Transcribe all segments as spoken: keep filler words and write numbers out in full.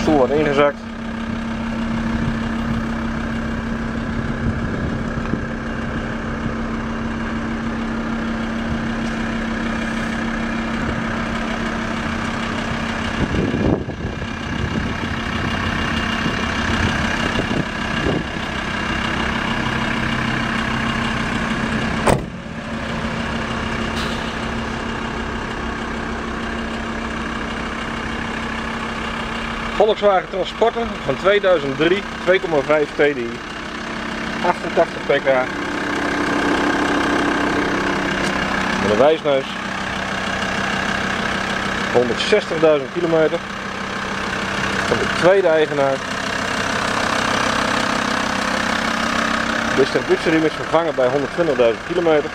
stoel wat ingezakt. Volkswagen Transporter van tweeduizend drie, twee komma vijf T D I, achtentachtig pk, met een wijsneus, honderdzestigduizend kilometer, van de tweede eigenaar. De distributieriem is vervangen bij honderdtwintigduizend kilometer.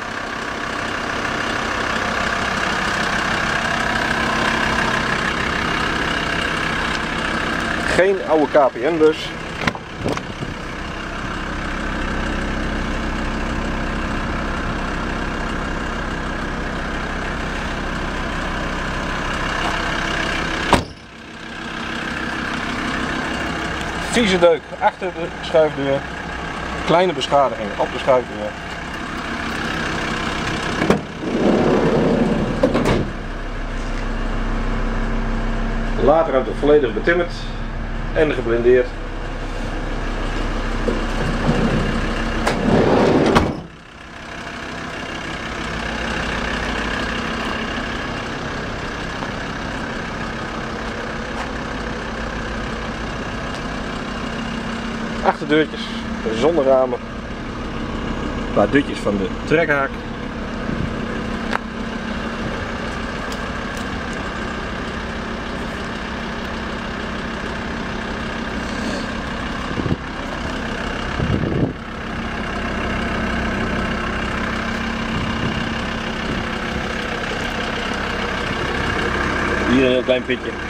Geen oude K P N bus. Vieze deuk achter de schuifdeur. Kleine beschadiging op de schuifdeur. Laadruimte volledig betimmerd en geblindeerd. Achterdeurtjes zonder ramen. Een paar dutjes van de trekhaak. Hier een heel klein pitje.